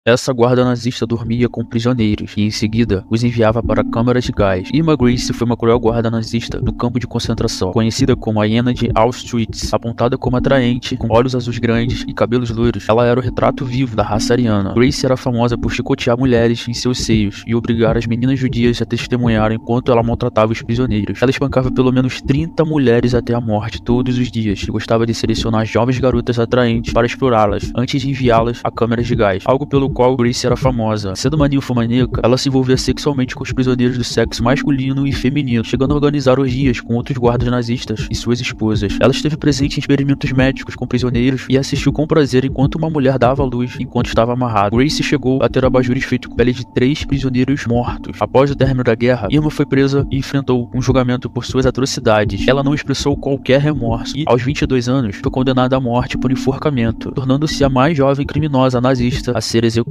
Essa guarda nazista dormia com prisioneiros e, em seguida, os enviava para câmaras de gás. Irma Gracie foi uma cruel guarda nazista no campo de concentração, conhecida como a hiena de Auschwitz. Apontada como atraente, com olhos azuis grandes e cabelos loiros, ela era o retrato vivo da raça ariana. Gracie era famosa por chicotear mulheres em seus seios e obrigar as meninas judias a testemunhar enquanto ela maltratava os prisioneiros. Ela espancava pelo menos 30 mulheres até a morte todos os dias e gostava de selecionar jovens garotas atraentes para explorá-las antes de enviá-las a câmeras de gás, algo pelo qual Gracie era famosa. Sendo uma ninfomaníaca, ela se envolvia sexualmente com os prisioneiros do sexo masculino e feminino, chegando a organizar orgias com outros guardas nazistas e suas esposas. Ela esteve presente em experimentos médicos com prisioneiros e assistiu com prazer enquanto uma mulher dava à luz enquanto estava amarrada. Gracie chegou a ter abajures feitos com pele de 3 prisioneiros mortos. Após o término da guerra, Irma foi presa e enfrentou um julgamento por suas atrocidades. Ela não expressou qualquer remorso e, aos 22 anos, foi condenada à morte por enforcamento, tornando-se a mais jovem criminosa nazista a ser executada.